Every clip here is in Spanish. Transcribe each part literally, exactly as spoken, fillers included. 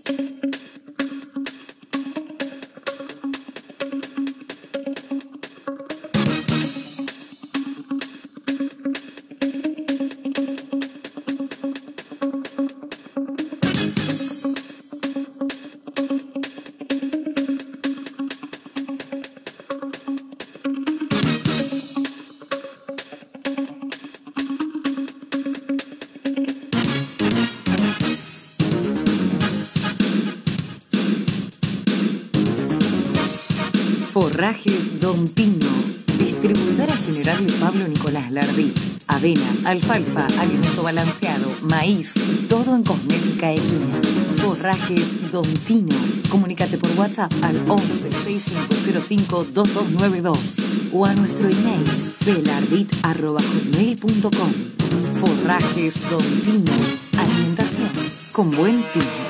Forrajes Don Pino, distribuidora general de Pablo Nicolás Lardí. Avena, alfalfa, alimento balanceado, maíz, todo en cosmética equina. Forrajes Don Tino. Comunícate por WhatsApp al once seis cinco cero cinco dos dos nueve dos o a nuestro email belardit arroba hotmail punto com. Forrajes Don Tino. Alimentación con buen tino.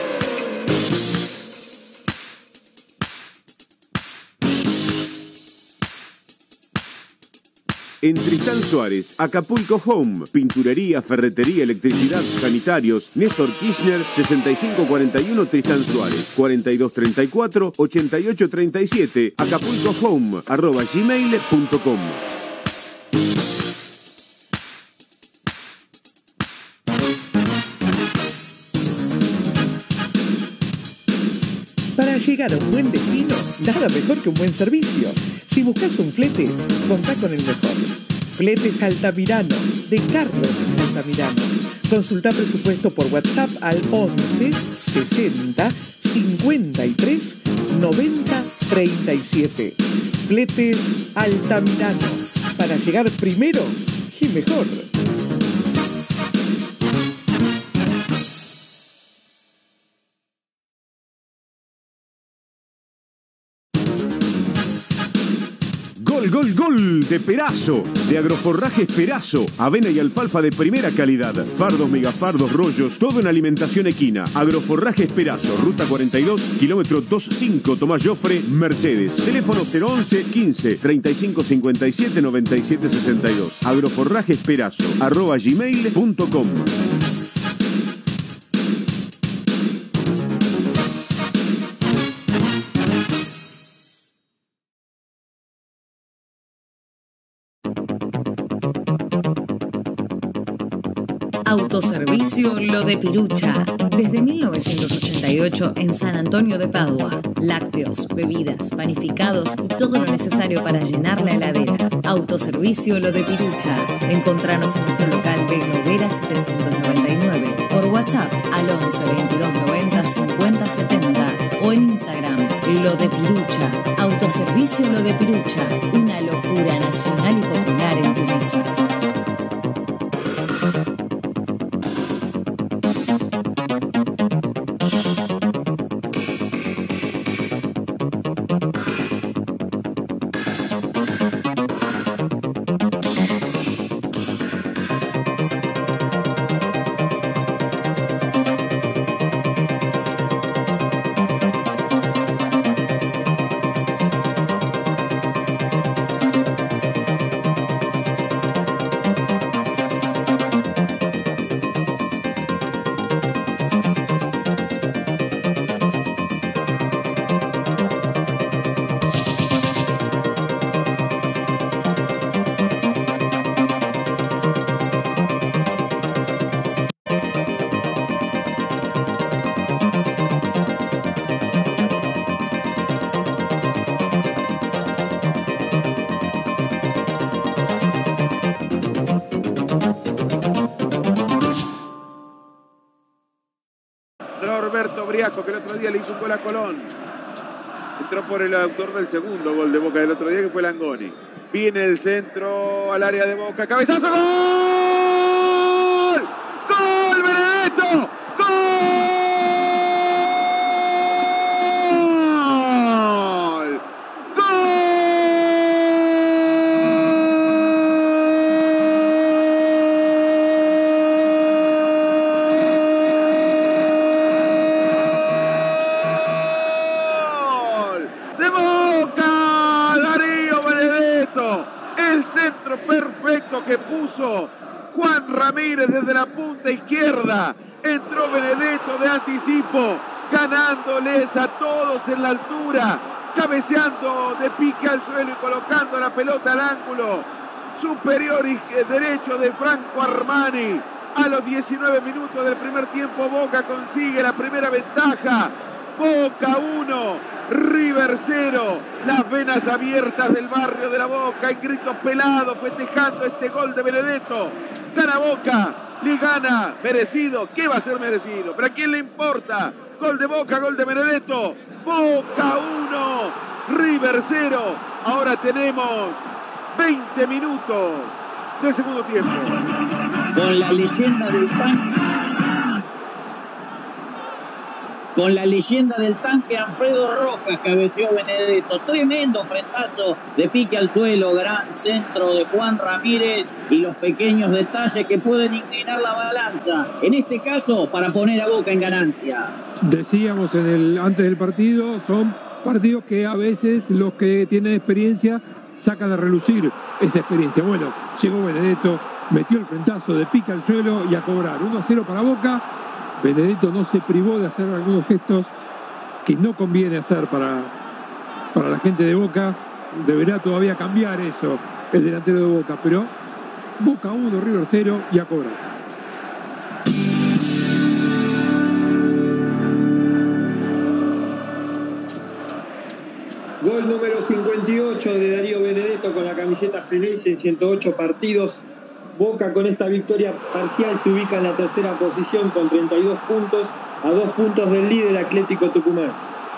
En Tristán Suárez, Acapulco Home, pinturería, ferretería, electricidad, sanitarios, Néstor Kirchner, sesenta y cinco cuarenta y uno Tristán Suárez, cuarenta y dos treinta y cuatro ochenta y ocho treinta y siete, acapulco home arroba gmail punto com. Para llegar a un buen destino, nada mejor que un buen servicio. Si buscas un flete, contá con el mejor. Fletes Altamirano, de Carlos Altamirano. Consulta presupuesto por WhatsApp al once sesenta cincuenta y tres noventa treinta y siete. Fletes Altamirano, para llegar primero y mejor. Gol, gol, gol de Perazo, de Agroforrajes Perazo, avena y alfalfa de primera calidad, fardos, megafardos, rollos, todo en alimentación equina. Agroforrajes Perazo, ruta cuarenta y dos, kilómetro veinticinco, Tomás Jofre, Mercedes. Teléfono cero once quince treinta y cinco cincuenta y siete noventa y siete sesenta y dos. Agroforrajes Perazo, arroba gmail punto com. Autoservicio Lo de Pirucha. Desde mil novecientos ochenta y ocho en San Antonio de Padua. Lácteos, bebidas, panificados y todo lo necesario para llenar la heladera. Autoservicio Lo de Pirucha. Encontranos en nuestro local de Novera setecientos noventa y nueve. Por WhatsApp al once veintidós noventa cincuenta setenta o en Instagram Lo de Pirucha. Autoservicio Lo de Pirucha. Una locura nacional y popular en tu mesa. Norberto Briasco, que el otro día le hizo un gol a Colón. Entró por el autor del segundo gol de Boca del otro día, que fue Langoni. Viene el centro al área de Boca. ¡Cabezazo! ¡Gol! ¡Gol, Benedetto! ¡Gol! Que puso Juan Ramírez desde la punta izquierda. Entró Benedetto de anticipo. ganándoles a todos en la altura, cabeceando de pique al suelo y colocando la pelota al ángulo superior y derecho de Franco Armani. A los diecinueve minutos del primer tiempo, Boca consigue la primera ventaja. Boca uno, River cero. Las venas abiertas del barrio de la Boca en gritos pelados festejando este gol de Benedetto. Gana Boca, le gana merecido. ¿Qué va a ser merecido? ¿Pero a quién le importa? Gol de Boca, gol de Benedetto. Boca uno, River cero. Ahora tenemos veinte minutos de segundo tiempo. Con la leyenda del tanque, con la leyenda del tanque Alfredo Rojas cabeceó Benedetto. Tremendo frentazo de pique al suelo, gran centro de Juan Ramírez y los pequeños detalles que pueden inclinar la balanza, en este caso para poner a Boca en ganancia. Decíamos en el antes del partido, son partidos que a veces los que tienen experiencia sacan a relucir esa experiencia. Bueno, llegó Benedetto, metió el frentazo de pique al suelo y a cobrar. uno a cero para Boca. Benedetto no se privó de hacer algunos gestos que no conviene hacer para, para la gente de Boca. Deberá todavía cambiar eso el delantero de Boca, pero Boca uno, River cero y a cobrar. Gol número cincuenta y ocho de Darío Benedetto con la camiseta Ceneice en ciento ocho partidos. Boca con esta victoria parcial se ubica en la tercera posición con treinta y dos puntos, a dos puntos del líder Atlético Tucumán.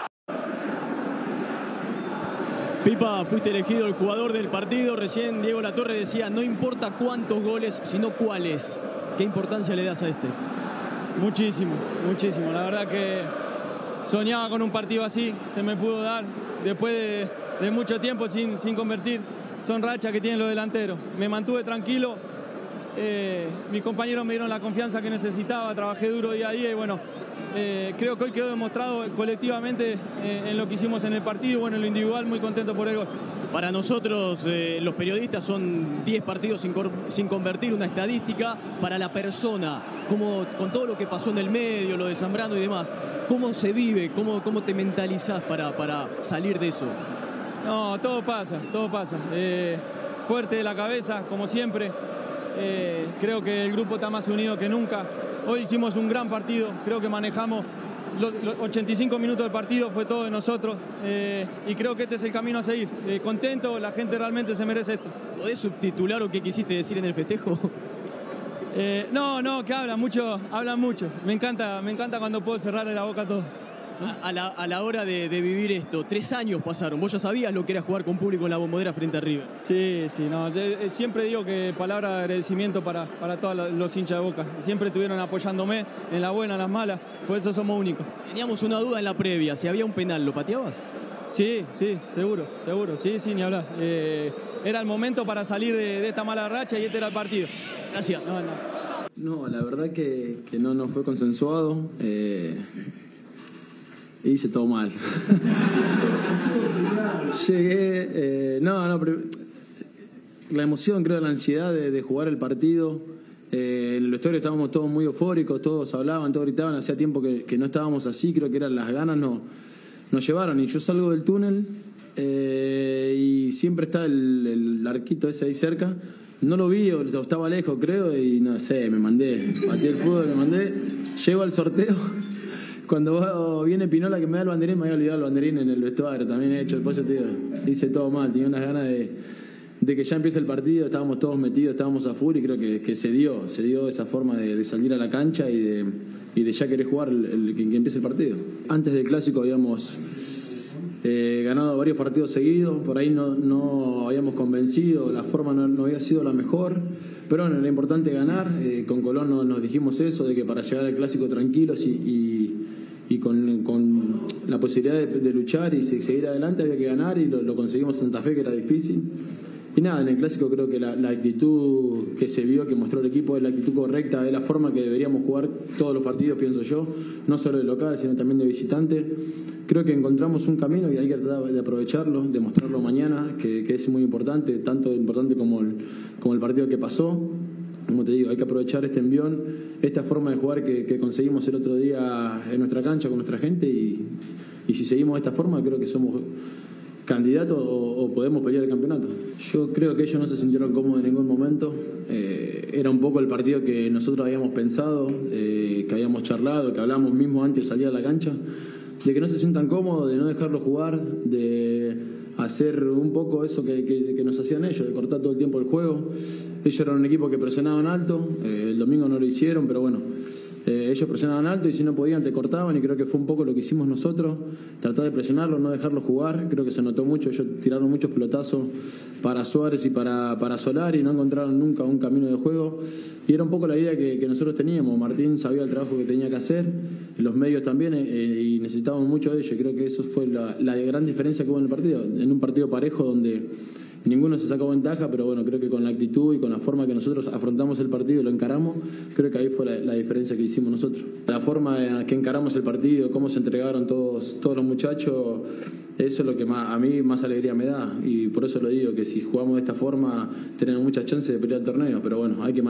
Pipa, fuiste elegido el jugador del partido. Recién Diego Latorre decía, no importa cuántos goles, sino cuáles. ¿Qué importancia le das a este? Muchísimo, muchísimo. La verdad que soñaba con un partido así, se me pudo dar después de, de mucho tiempo sin, sin convertir. Son rachas que tienen los delanteros. Me mantuve tranquilo. Eh, mis compañeros me dieron la confianza que necesitaba, trabajé duro día a día y bueno, eh, creo que hoy quedó demostrado colectivamente eh, en lo que hicimos en el partido. Bueno, en lo individual muy contento por el gol. Para nosotros eh, los periodistas son diez partidos sin, sin convertir, una estadística. Para la persona, como, con todo lo que pasó en el medio, lo de Zambrano y demás, ¿cómo se vive? ¿Cómo, cómo te mentalizás para, para salir de eso? No, todo pasa, todo pasa. Eh, fuerte de la cabeza, como siempre. Eh, creo que el grupo está más unido que nunca. Hoy hicimos un gran partido, creo que manejamos los, los ochenta y cinco minutos del partido, fue todo de nosotros eh, y creo que este es el camino a seguir. Eh, contento, la gente realmente se merece esto. ¿Podés subtitular o qué quisiste decir en el festejo? Eh, no, no, que hablan mucho, hablan mucho. Me encanta, me encanta cuando puedo cerrarle la boca a todo. A la, a la hora de, de vivir esto, tres años pasaron. ¿Vos ya sabías lo que era jugar con público en la Bombonera frente a River? Sí, sí, no. Yo siempre digo que palabra de agradecimiento para, para todos los hinchas de Boca. Siempre estuvieron apoyándome en la buena, en las malas. Por eso somos únicos. Teníamos una duda en la previa. Si había un penal, ¿lo pateabas? Sí, sí, seguro, seguro. Sí, sí, ni hablar. Eh, era el momento para salir de, de esta mala racha y este era el partido. Gracias. No, no. No, la verdad que, que no nos fue consensuado. Eh... Hice todo mal. Llegué... Eh, no, no, pero la emoción, creo, la ansiedad de, de jugar el partido. Eh, en el vestuario estábamos todos muy eufóricos, todos hablaban, todos gritaban. Hacía tiempo que, que no estábamos así, creo que eran las ganas, no, nos llevaron. Y yo salgo del túnel eh, y siempre está el, el arquito ese ahí cerca. No lo vi, o estaba lejos, creo, y no sé, me mandé. Batí el fútbol, me mandé. Llego al sorteo. Cuando viene Pinola que me da el banderín, me había olvidado el banderín en el vestuario, también he hecho, después yo te digo, hice todo mal, tenía unas ganas de, de que ya empiece el partido, estábamos todos metidos, estábamos a full y creo que, que se dio, se dio esa forma de, de salir a la cancha y de, y de ya querer jugar el, el, que, que empiece el partido. Antes del clásico habíamos eh, ganado varios partidos seguidos, por ahí no, no habíamos convencido, la forma no, no había sido la mejor, pero bueno, era importante ganar, eh, con Colón nos, nos dijimos eso, de que para llegar al clásico tranquilos y, y y con, con la posibilidad de, de luchar y seguir adelante había que ganar y lo, lo conseguimos en Santa Fe, que era difícil. Y nada, en el clásico creo que la, la actitud que se vio, que mostró el equipo, es la actitud correcta, es la forma que deberíamos jugar todos los partidos, pienso yo, no solo de local, sino también de visitante. Creo que encontramos un camino y hay que tratar de aprovecharlo, de mostrarlo mañana, que, que es muy importante, tanto importante como el, como el partido que pasó. como te digo, hay que aprovechar este envión, esta forma de jugar que, que conseguimos el otro día en nuestra cancha con nuestra gente y, y si seguimos de esta forma creo que somos candidatos o, o podemos pelear el campeonato. Yo creo que ellos no se sintieron cómodos en ningún momento, eh, era un poco el partido que nosotros habíamos pensado, eh, que habíamos charlado, que hablamos mismo antes de salir a la cancha, de que no se sientan cómodos, de no dejarlo jugar, de hacer un poco eso que, que, que nos hacían ellos, de cortar todo el tiempo el juego. Ellos eran un equipo que presionaban alto, eh, el domingo no lo hicieron, pero bueno, eh, ellos presionaban alto y si no podían te cortaban y creo que fue un poco lo que hicimos nosotros, tratar de presionarlo, no dejarlo jugar. Creo que se notó mucho, ellos tiraron muchos pelotazos para Suárez y para, para Solari y no encontraron nunca un camino de juego y era un poco la idea que, que nosotros teníamos. Martín sabía el trabajo que tenía que hacer, los medios también, eh, y necesitábamos mucho de ellos. Creo que eso fue la, la gran diferencia que hubo en el partido, en un partido parejo donde ninguno se sacó ventaja, pero bueno, creo que con la actitud y con la forma que nosotros afrontamos el partido y lo encaramos, creo que ahí fue la, la diferencia que hicimos nosotros. La forma en que encaramos el partido, cómo se entregaron todos, todos los muchachos, eso es lo que más, a mí más alegría me da y por eso lo digo, que si jugamos de esta forma tenemos muchas chances de pelear el torneo, pero bueno, hay que